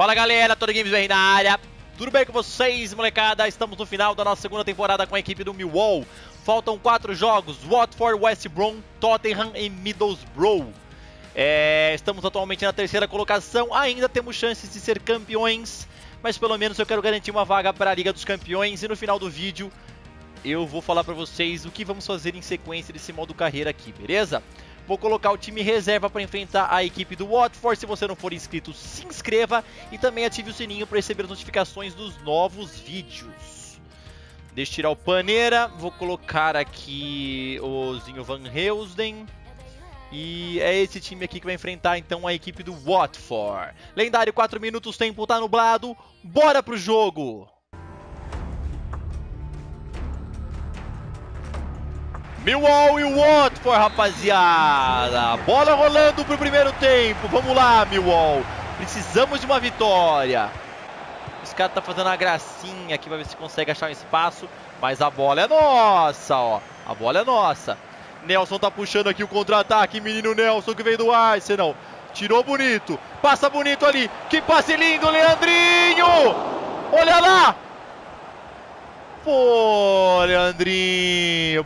Fala galera, Todo Games BR na área. Tudo bem com vocês, molecada? Estamos no final da nossa segunda temporada com a equipe do Millwall. Faltam 4 jogos: Watford, West Brom, Tottenham e Middlesbrough. Estamos atualmente na terceira colocação. Ainda temos chances de ser campeões, mas pelo menos eu quero garantir uma vaga para a Liga dos Campeões. E no final do vídeo eu vou falar para vocês o que vamos fazer em sequência desse modo carreira aqui, beleza? Vou colocar o time reserva para enfrentar a equipe do Watford. Se você não for inscrito, se inscreva e também ative o sininho para receber as notificações dos novos vídeos. Deixa eu tirar o Paneira. Vou colocar aqui o Zinho Van Heusden. E é esse time aqui que vai enfrentar então a equipe do Watford. Lendário, 4 minutos, tempo tá nublado. Bora pro jogo! Millwall e Watford, rapaziada. Bola rolando pro primeiro tempo. Vamos lá, Millwall. Precisamos de uma vitória. Os caras tá fazendo uma gracinha aqui, vai ver se consegue achar um espaço. Mas a bola é nossa, ó. A bola é nossa. Nelson tá puxando aqui o contra-ataque. Menino Nelson que veio do Arsenal. Tirou bonito. Passa bonito ali. Que passe lindo, Leandrinho. Olha lá. Pô, Leandrinho.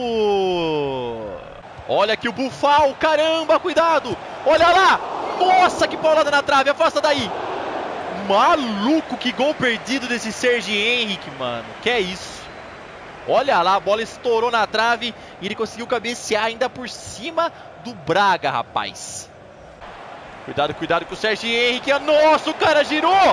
Pô. Olha aqui o Bufal, caramba, cuidado. Olha lá, nossa, que paulada na trave, afasta daí. Maluco, que gol perdido desse Serge Henrique, mano. Que é isso. Olha lá, a bola estourou na trave e ele conseguiu cabecear ainda por cima do Braga, rapaz. Cuidado, cuidado com o Serge Henrique. Nossa, o cara girou.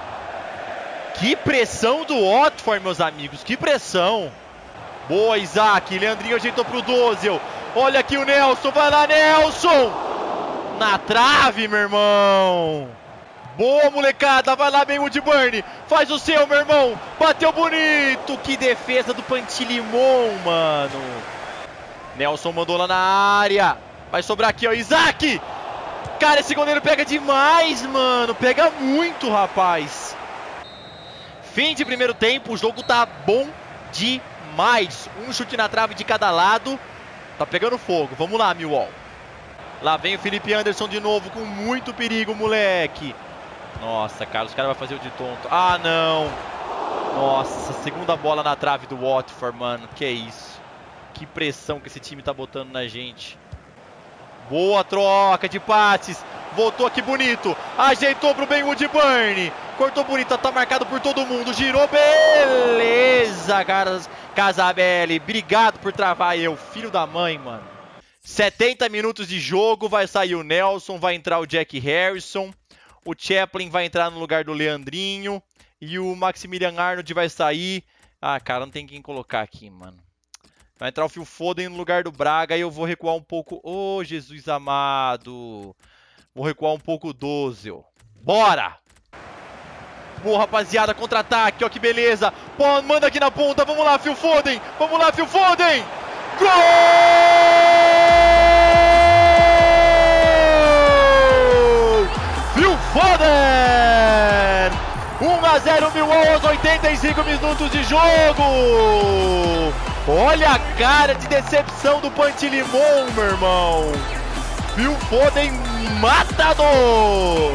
Que pressão do Watford, meus amigos, que pressão. Boa, Isaac. Leandrinho ajeitou pro Dozel. Olha aqui o Nelson. Vai lá, Nelson. Na trave, meu irmão. Boa, molecada. Vai lá, bem Woodburn. Faz o seu, meu irmão. Bateu bonito. Que defesa do Pantilimon, mano. Nelson mandou lá na área. Vai sobrar aqui, ó. Isaac. Cara, esse goleiro pega demais, mano. Pega muito, rapaz. Fim de primeiro tempo. O jogo tá bom demais. Mais um chute na trave de cada lado. Tá pegando fogo. Vamos lá, Millwall. Lá vem o Felipe Anderson de novo com muito perigo, moleque. Nossa, cara, os caras vão fazer o de tonto. Ah, não. Nossa, segunda bola na trave do Watford, mano. Que é isso. Que pressão que esse time tá botando na gente. Boa troca de passes. Voltou aqui bonito. Ajeitou pro Ben Woodburn. Cortou bonito, tá marcado por todo mundo. Girou, beleza, cara. Casabelli, obrigado por travar eu, filho da mãe, mano. 70 minutos de jogo, vai sair o Nelson, vai entrar o Jack Harrison. O Chaplin vai entrar no lugar do Leandrinho. E o Maximilian Arnold vai sair. Ah, cara, não tem quem colocar aqui, mano. Vai entrar o Phil Foden no lugar do Braga e eu vou recuar um pouco. Ô, Jesus amado. Vou recuar um pouco o Dozel. Bora! Boa, rapaziada, contra-ataque, ó que beleza. Pô, manda aqui na ponta, vamos lá, Phil Foden. Vamos lá, Phil Foden. Gol! Phil Foden! 1-0 Millwall aos 85 minutos de jogo. Olha a cara de decepção do Pantilimon, meu irmão. Phil Foden matador.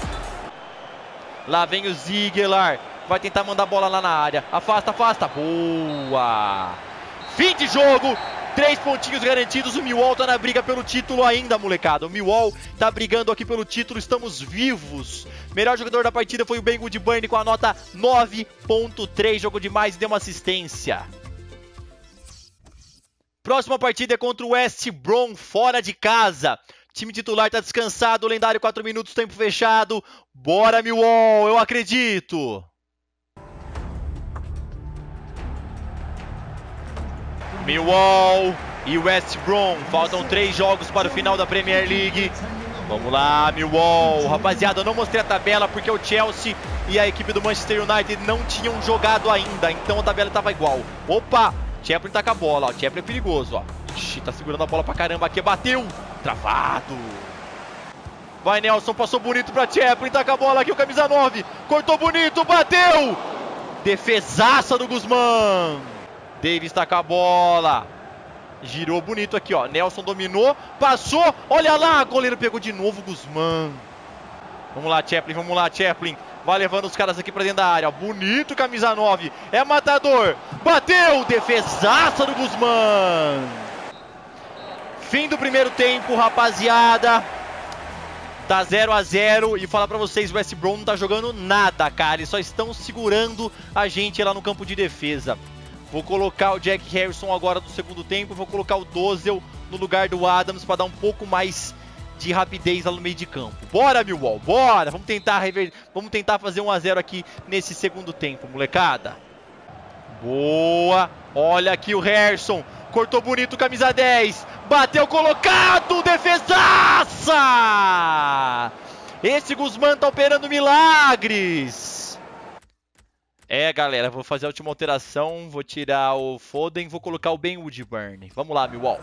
Lá vem o Ziegler. Vai tentar mandar a bola lá na área. Afasta, afasta. Boa. Fim de jogo. 3 pontinhos garantidos. O Millwall tá na briga pelo título ainda, molecada. O Millwall tá brigando aqui pelo título. Estamos vivos. Melhor jogador da partida foi o Ben Woodburn com a nota 9.3. Jogou demais e deu uma assistência. Próxima partida é contra o West Brom, fora de casa. Time titular tá descansado, lendário 4 minutos, tempo fechado. Bora, Millwall, eu acredito. Millwall e West Brom, faltam 3 jogos para o final da Premier League. Vamos lá, Millwall. Rapaziada, eu não mostrei a tabela porque o Chelsea e a equipe do Manchester United não tinham jogado ainda, então a tabela estava igual. Opa, Chaplin tá com a bola, ó. Chaplin é perigoso, ó. Ixi, tá segurando a bola pra caramba aqui, bateu. Travado. Vai, Nelson, passou bonito pra Chaplin, tá com a bola aqui, o camisa 9. Cortou bonito, bateu. Defesaça do Guzmán. Davis tá com a bola. Girou bonito aqui, ó. Nelson dominou, passou. Olha lá, goleiro pegou de novo o Guzmán. Vamos lá, Chaplin, vamos lá, Chaplin. Vai levando os caras aqui pra dentro da área. Bonito, camisa 9. É matador. Bateu. Defesaça do Guzmán. Fim do primeiro tempo, rapaziada. Tá 0 a 0. E falar pra vocês, o West Brom não tá jogando nada, cara. Eles só estão segurando a gente lá no campo de defesa. Vou colocar o Jack Harrison agora no segundo tempo. Vou colocar o Dozel no lugar do Adams pra dar um pouco mais de rapidez lá no meio de campo. Bora, Millwall, bora! Vamos tentar fazer 1 a 0 aqui nesse segundo tempo, molecada. Boa! Olha aqui o Harrison. Cortou bonito, camisa 10. Bateu colocado, defesaça! Esse Guzmán tá operando milagres. É, galera, vou fazer a última alteração. Vou tirar o Foden, vou colocar o Ben Woodburn. Vamos lá, Millwall.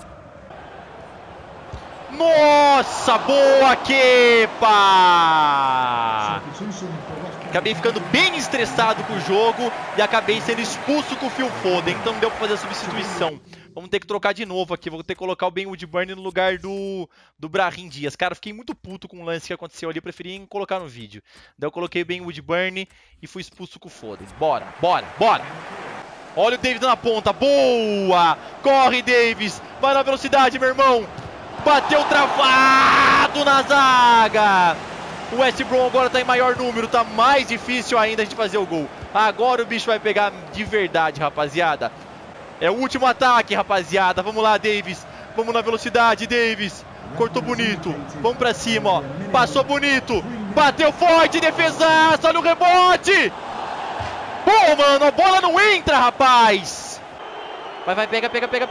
Nossa, boa, Kepa! Acabei ficando bem estressado com o jogo e acabei sendo expulso com o Phil Foden, então não deu pra fazer a substituição. Vamos ter que trocar de novo aqui, vou ter que colocar o Ben Woodburn no lugar do Brahim Dias. Cara, fiquei muito puto com o lance que aconteceu ali, preferi colocar no vídeo. Daí eu coloquei o Ben Woodburn e fui expulso com o Foden. Bora, bora, bora! Olha o Davis na ponta, boa! Corre, Davis! Vai na velocidade, meu irmão! Bateu travado na zaga. O West Brom agora tá em maior número. Tá mais difícil ainda a gente fazer o gol. Agora o bicho vai pegar de verdade, rapaziada. É o último ataque, rapaziada. Vamos lá, Davis. Vamos na velocidade, Davis. Cortou bonito. Vamos pra cima, ó. Passou bonito. Bateu forte, defesaça. Olha o rebote. Pô, mano, a bola não entra, rapaz. Vai, pega.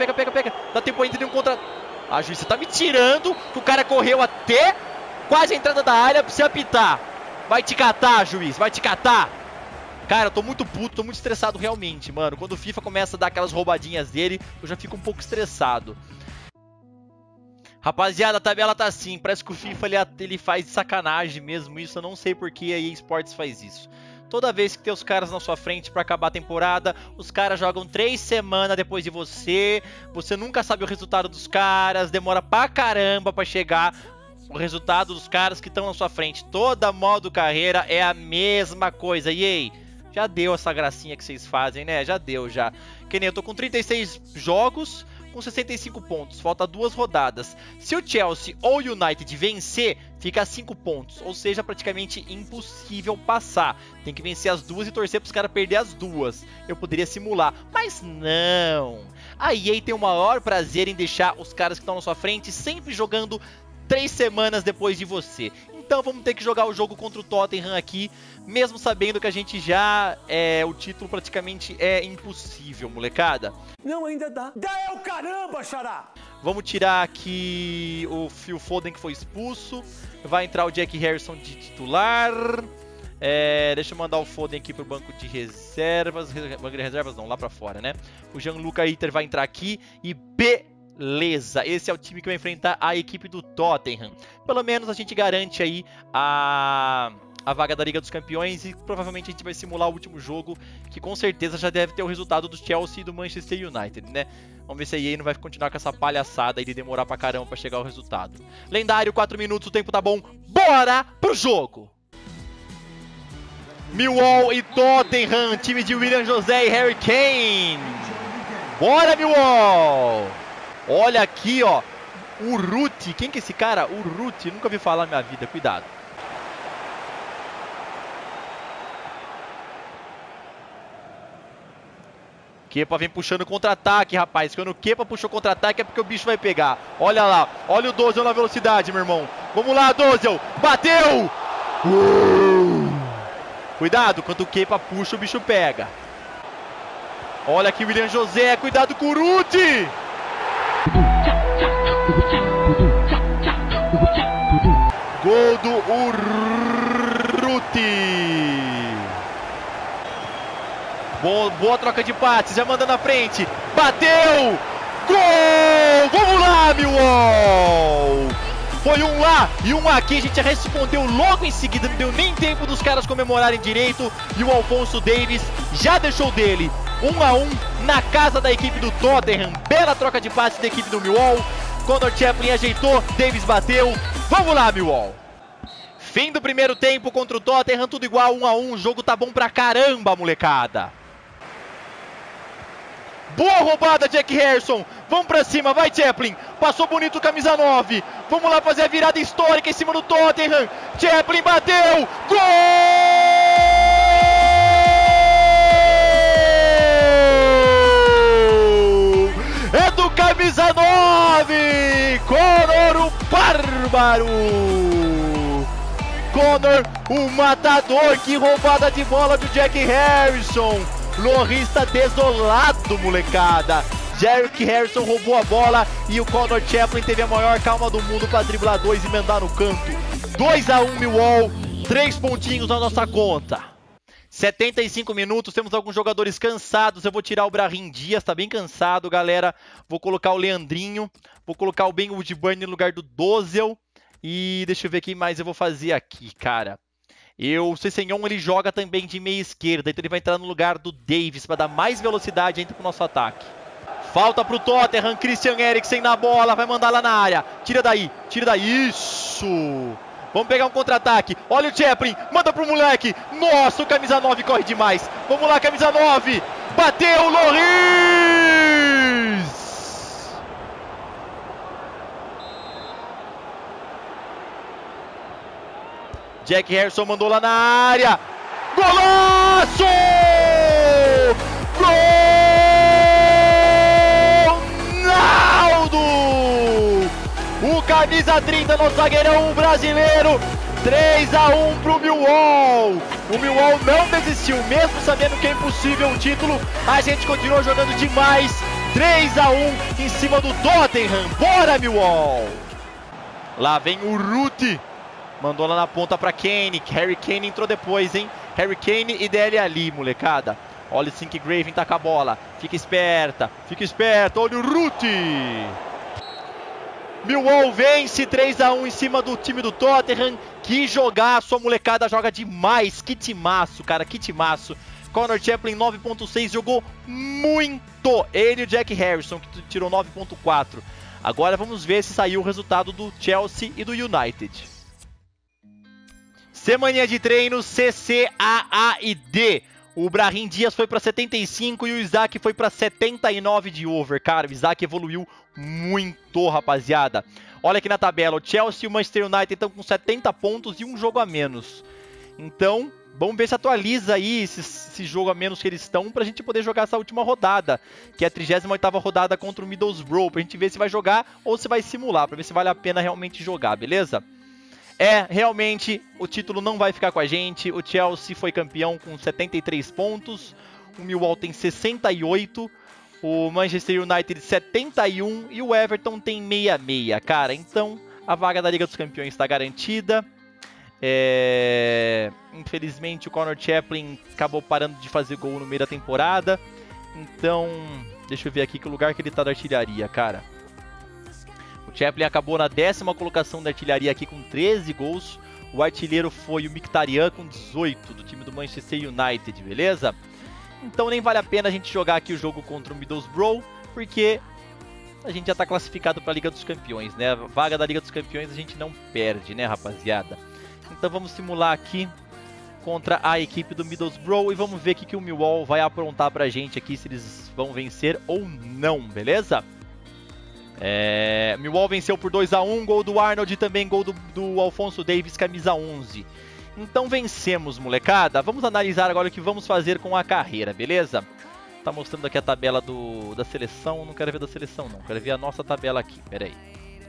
Dá tempo ainda de um contra... Ah, juiz, você tá me tirando que o cara correu até quase a entrada da área pra você apitar. Vai te catar, juiz, vai te catar. Cara, eu tô muito puto, tô muito estressado realmente, mano. Quando o FIFA começa a dar aquelas roubadinhas dele, eu já fico um pouco estressado. Rapaziada, a tabela tá assim. Parece que o FIFA ele faz de sacanagem mesmo isso. Eu não sei por que a EA Sports faz isso. Toda vez que tem os caras na sua frente pra acabar a temporada, os caras jogam 3 semanas depois de você. Você nunca sabe o resultado dos caras. Demora pra caramba pra chegar o resultado dos caras que estão na sua frente. Toda modo carreira é a mesma coisa. E aí, já deu essa gracinha que vocês fazem, né? Já deu, já. Que nem eu tô com 36 jogos com 65 pontos, falta 2 rodadas. Se o Chelsea ou o United vencer, fica a 5 pontos, ou seja, praticamente impossível passar. Tem que vencer as duas e torcer para os caras perder as duas. Eu poderia simular, mas não. A EA tem o maior prazer em deixar os caras que estão na sua frente sempre jogando 3 semanas depois de você. Então vamos ter que jogar o jogo contra o Tottenham aqui, mesmo sabendo que a gente já o título praticamente é impossível, molecada. Não, ainda dá. Dá é o caramba, xará! Vamos tirar aqui o Phil Foden que foi expulso. Vai entrar o Jack Harrison de titular. Deixa eu mandar o Foden aqui pro banco de reservas. Banco de reservas não, lá pra fora, né? O Gianluca Itter vai entrar aqui e beleza, esse é o time que vai enfrentar a equipe do Tottenham. Pelo menos a gente garante aí a vaga da Liga dos Campeões e provavelmente a gente vai simular o último jogo, que com certeza já deve ter o resultado do Chelsea e do Manchester United, né? Vamos ver se a EA não vai continuar com essa palhaçada e de demorar pra caramba pra chegar ao resultado. Lendário, 4 minutos, o tempo tá bom, bora pro jogo! Millwall e Tottenham, time de William José e Harry Kane. Bora, Millwall! Olha aqui, ó, o Ruti. Quem que é esse cara? O Ruti, nunca vi falar na minha vida, cuidado. Kepa vem puxando contra-ataque, rapaz. Quando o Kepa puxou contra-ataque é porque o bicho vai pegar. Olha lá, olha o Dozel na velocidade, meu irmão. Vamos lá, Dozel, bateu! Cuidado, quando o Kepa puxa, o bicho pega. Olha aqui o William José, cuidado com o Ruti! Gol do Urruti. Boa troca de passes, já manda na frente. Bateu! Gol! Vamos lá, Millwall! Foi um lá e um aqui, a gente respondeu logo em seguida, não deu nem tempo dos caras comemorarem direito. E o Alphonso Davies já deixou dele. 1 a 1 na casa da equipe do Tottenham. Bela troca de passes da equipe do Millwall. Conor Chaplin ajeitou, Davies bateu. Vamos lá, Millwall! Fim do primeiro tempo contra o Tottenham, tudo igual, 1 a 1. O jogo tá bom pra caramba, molecada. Boa roubada, Jack Harrison. Vamos pra cima, vai Chaplin. Passou bonito, camisa 9. Vamos lá fazer a virada histórica em cima do Tottenham. Chaplin bateu. Gol! É do camisa 9. Conor, o bárbaro. Conor, o matador. Que roubada de bola do Jack Harrison. Lloris tá desolado, molecada. Jack Harrison roubou a bola e o Conor Chaplin teve a maior calma do mundo para driblar 2 e mandar no canto. 2 a 1 Millwall, 3 pontinhos na nossa conta. 75 minutos, temos alguns jogadores cansados. Eu vou tirar o Brahim Dias, tá bem cansado, galera. Vou colocar o Leandrinho, vou colocar o Ben Woodburn no lugar do Dozel. E deixa eu ver quem mais eu vou fazer aqui, cara. O Sessegnon, ele joga também de meia esquerda, então ele vai entrar no lugar do Davis para dar mais velocidade entre o nosso ataque. Falta pro Tottenham, Christian Eriksen na bola, vai mandar lá na área. Tira daí, isso! Vamos pegar um contra-ataque. Olha o Chaplin, manda pro moleque. Nossa, o camisa 9 corre demais. Vamos lá, camisa 9. Bateu, Lloris! Jack Harrison mandou lá na área. Golaço! Ronaldo! O camisa 30 no zagueirão brasileiro. 3 a 1 pro Millwall. O Millwall não desistiu, mesmo sabendo que é impossível o título. A gente continuou jogando demais. 3 a 1 em cima do Tottenham. Bora, Millwall! Lá vem o Ruti. Mandou lá na ponta pra Kane. Harry Kane entrou depois, hein? Harry Kane e Dele Ali, molecada. Olha o Sink Graven, tá com a bola. Fica esperta, fica esperto. Olha o Ruti. Millwall vence 3 a 1 em cima do time do Tottenham. Que jogar, sua molecada joga demais. Que timaço, cara, que timaço. Conor Chaplin 9.6, jogou muito. Ele e o Jack Harrison, que tirou 9.4. Agora vamos ver se saiu o resultado do Chelsea e do United. Semaninha de treino, CC, AA e D. O Brahim Dias foi para 75 e o Isaac foi para 79 de over. Cara, o Isaac evoluiu muito, rapaziada. Olha aqui na tabela, o Chelsea e o Manchester United estão com 70 pontos e um jogo a menos. Então, vamos ver se atualiza aí esse jogo a menos que eles estão pra gente poder jogar essa última rodada, que é a 38ª rodada contra o Middlesbrough, pra gente ver se vai jogar ou se vai simular, pra ver se vale a pena realmente jogar, beleza? Realmente, o título não vai ficar com a gente. O Chelsea foi campeão com 73 pontos. O Millwall tem 68. O Manchester United 71. E o Everton tem 66, cara. Então, a vaga da Liga dos Campeões está garantida. Infelizmente, o Conor Chaplin acabou parando de fazer gol no meio da temporada. Então, deixa eu ver aqui que lugar que ele tá da artilharia, cara. O Chaplin acabou na 10ª colocação da artilharia aqui com 13 gols. O artilheiro foi o Mkhitaryan com 18 do time do Manchester United, beleza? Então nem vale a pena a gente jogar aqui o jogo contra o Middlesbrough, porque a gente já está classificado para a Liga dos Campeões, né? A vaga da Liga dos Campeões a gente não perde, né, rapaziada? Então vamos simular aqui contra a equipe do Middlesbrough e vamos ver o que o Millwall vai aprontar pra gente aqui, se eles vão vencer ou não, beleza? Millwall venceu por 2 a 1, gol do Arnold e também gol do Alphonso Davies, camisa 11. Então vencemos, molecada. Vamos analisar agora o que vamos fazer com a carreira, beleza? Tá mostrando aqui a tabela da seleção. Não quero ver da seleção não, quero ver a nossa tabela aqui, pera aí.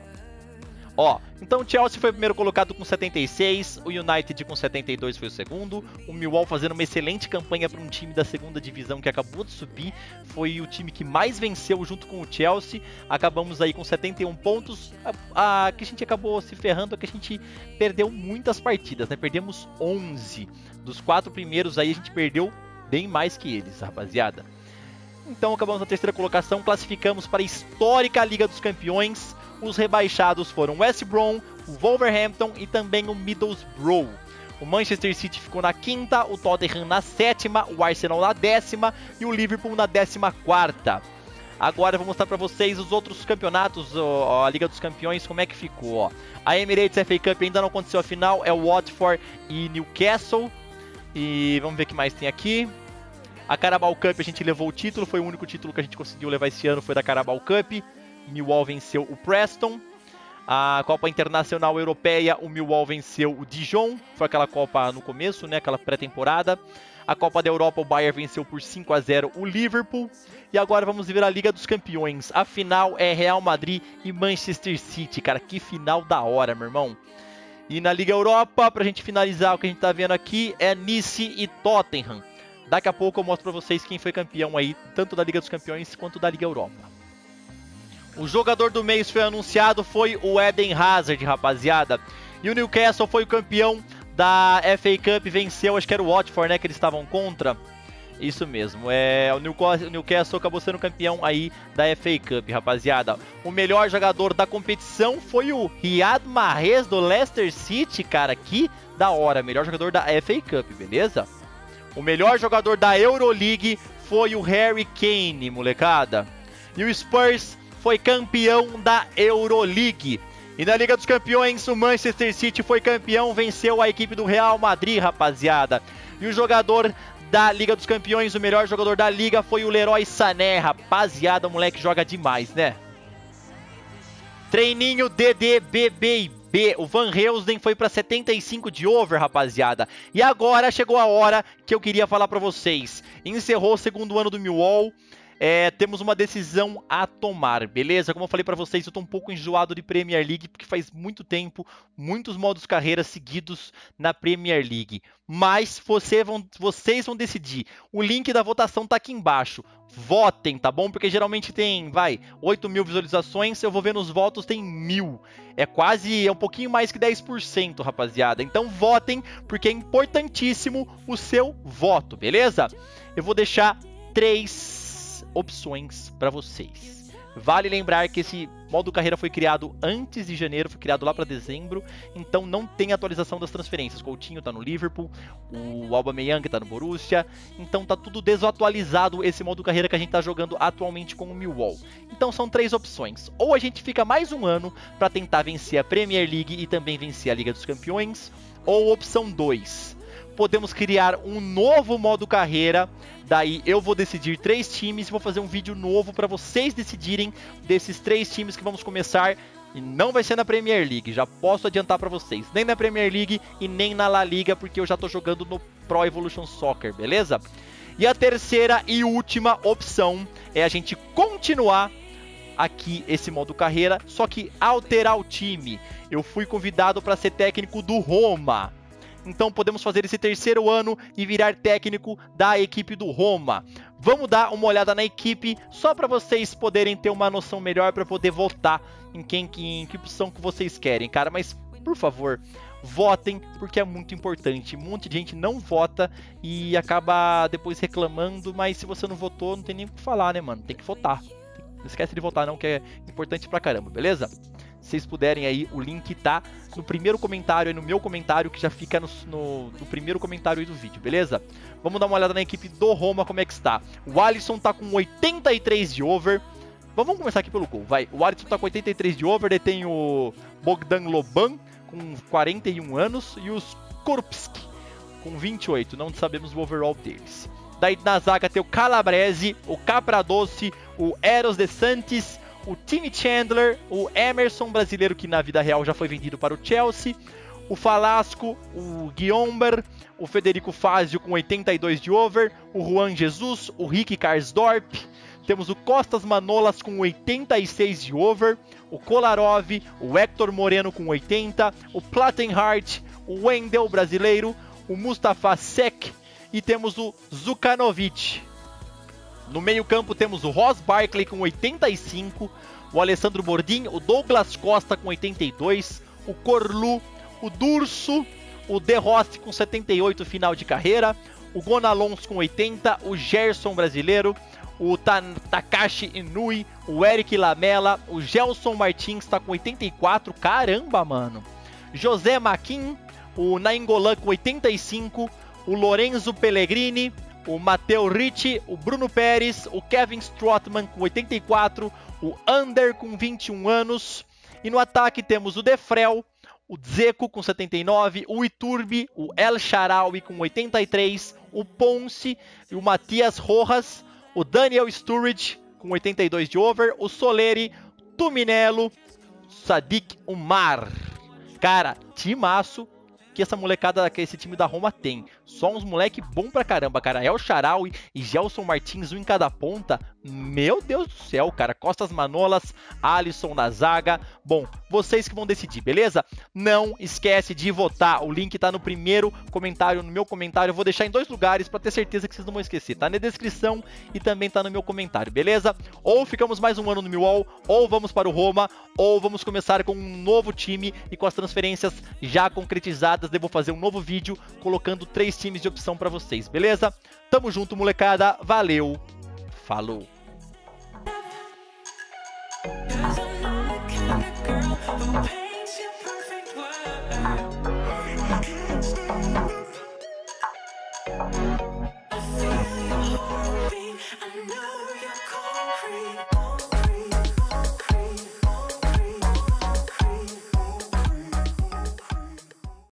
Ó, então o Chelsea foi o primeiro colocado com 76, o United com 72 foi o segundo, o Millwall fazendo uma excelente campanha para um time da segunda divisão que acabou de subir, foi o time que mais venceu junto com o Chelsea, acabamos aí com 71 pontos, que a gente acabou se ferrando, que a gente perdeu muitas partidas, né? Perdemos 11, dos 4 primeiros aí a gente perdeu bem mais que eles, rapaziada. Então acabamos na 3ª colocação, classificamos para a histórica Liga dos Campeões. Os rebaixados foram o West Brom, o Wolverhampton e também o Middlesbrough. O Manchester City ficou na 5ª, o Tottenham na 7ª, o Arsenal na 10ª e o Liverpool na 14ª. Agora eu vou mostrar pra vocês os outros campeonatos, a Liga dos Campeões, como é que ficou, ó. A Emirates FA Cup ainda não aconteceu a final, é o Watford e Newcastle. E vamos ver o que mais tem aqui. A Carabao Cup a gente levou o título, foi o único título que a gente conseguiu levar esse ano, foi da Carabao Cup. Millwall venceu o Preston. A Copa Internacional Europeia, o Millwall venceu o Dijon, foi aquela Copa no começo, né, aquela pré-temporada. A Copa da Europa, o Bayern venceu por 5-0 o Liverpool. E agora vamos ver a Liga dos Campeões. A final é Real Madrid e Manchester City, cara, que final da hora, meu irmão. E na Liga Europa, pra gente finalizar o que a gente tá vendo aqui, é Nice e Tottenham. Daqui a pouco eu mostro pra vocês quem foi campeão aí, tanto da Liga dos Campeões quanto da Liga Europa. O jogador do mês foi anunciado, foi o Eden Hazard, rapaziada. E o Newcastle foi o campeão da FA Cup, venceu, acho que era o Watford, né, que eles estavam contra. Isso mesmo, o Newcastle acabou sendo campeão aí da FA Cup, rapaziada. O melhor jogador da competição foi o Riyad Mahrez do Leicester City, cara, que da hora, melhor jogador da FA Cup, beleza? O melhor jogador da Euroleague foi o Harry Kane, molecada. E o Spurs foi campeão da Euroleague. E na Liga dos Campeões, o Manchester City foi campeão, venceu a equipe do Real Madrid, rapaziada. E o jogador da Liga dos Campeões, o melhor jogador da Liga, foi o Leroy Sané, rapaziada, o moleque joga demais, né? Treininho DDBB. O Van Heusden foi para 75 de over, rapaziada. E agora chegou a hora que eu queria falar para vocês. Encerrou o segundo ano do Millwall. Temos uma decisão a tomar, beleza? Como eu falei pra vocês, eu tô um pouco enjoado de Premier League, porque faz muito tempo, muitos modos carreira seguidos na Premier League. Mas vocês vão decidir. O link da votação tá aqui embaixo. Votem, tá bom? Porque geralmente tem, 8 mil visualizações, eu vou ver nos votos, tem 1000. É um pouquinho mais que 10%, rapaziada. Então votem, porque é importantíssimo o seu voto, beleza? Eu vou deixar 3 opções para vocês. Vale lembrar que esse modo carreira foi criado antes de janeiro, foi criado lá para dezembro, então não tem atualização das transferências. Coutinho tá no Liverpool, o Aubameyang tá no Borussia, então tá tudo desatualizado esse modo carreira que a gente tá jogando atualmente com o Millwall. Então são 3 opções. Ou a gente fica mais um ano para tentar vencer a Premier League e também vencer a Liga dos Campeões, ou opção 2. Podemos criar um novo modo carreira, daí eu vou decidir 3 times e vou fazer um vídeo novo para vocês decidirem desses 3 times que vamos começar, e não vai ser na Premier League, já posso adiantar para vocês, nem na Premier League e nem na La Liga, porque eu já tô jogando no Pro Evolution Soccer, beleza? E a terceira e última opção é a gente continuar aqui esse modo carreira, só que alterar o time. Eu fui convidado para ser técnico do Roma. Então podemos fazer esse terceiro ano e virar técnico da equipe do Roma. Vamos dar uma olhada na equipe, só para vocês poderem ter uma noção melhor, para poder votar em que opção que vocês querem, cara. Mas, por favor, votem, porque é muito importante. Um monte de gente não vota e acaba depois reclamando, mas se você não votou, não tem nem o que falar, né, mano? Tem que votar. Não esquece de votar não, que é importante pra caramba, beleza? Se vocês puderem aí, o link tá no primeiro comentário, aí no meu comentário, que já fica no primeiro comentário aí do vídeo, beleza? Vamos dar uma olhada na equipe do Roma, como é que está. O Alisson tá com 83 de over. Vamos começar aqui pelo gol, vai. O Alisson tá com 83 de over, daí tem o Bogdan Loban com 41 anos e os Korpski com 28, não sabemos o overall deles. Daí na zaga tem o Calabrese, o Capradoce, o Eros de Santis, o Timmy Chandler, o Emerson, brasileiro que na vida real já foi vendido para o Chelsea, o Falasco, o Guiomber, o Federico Fazio com 82 de over, o Juan Jesus, o Ricky Karsdorp, temos o Costas Manolas com 86 de over, o Kolarov, o Hector Moreno com 80, o Plattenhardt, o Wendel brasileiro, o Mustafa Sek e temos o Zukanovic. No meio campo temos o Ross Barkley com 85, o Alessandro Bordim, o Douglas Costa com 82, o Corlu, o Durso, o De Rossi com 78 final de carreira, o Gonalons com 80, o Gerson brasileiro, o Takashi Inui, o Eric Lamela, o Gelson Martins está com 84, caramba, mano. José Maquin, o Nainggolan com 85, o Lorenzo Pellegrini, o Matteo Ricci, o Bruno Pérez, o Kevin Strootman com 84, o Ander com 21 anos. E no ataque temos o Defrel, o Dzeko com 79, o Iturbe, o El Shaarawy com 83, o Ponce e o Matias Rojas, o Daniel Sturridge com 82 de over, o Soleri, Tuminello, Sadiq Umar. Cara, timaço que essa molecada, que esse time da Roma tem. Só uns moleque bom pra caramba, cara. El Shaarawy e Gelson Martins, um em cada ponta. Meu Deus do céu, cara. Costas Manolas, Alisson na zaga. Bom, vocês que vão decidir, beleza? Não esquece de votar. O link tá no primeiro comentário, no meu comentário. Eu vou deixar em 2 lugares pra ter certeza que vocês não vão esquecer. Tá na descrição e também tá no meu comentário, beleza? Ou ficamos mais um ano no Millwall, ou vamos para o Roma, ou vamos começar com um novo time e com as transferências já concretizadas. Devo fazer um novo vídeo colocando 3 times de opção pra vocês, beleza? Tamo junto, molecada. Valeu. Falou. Girl who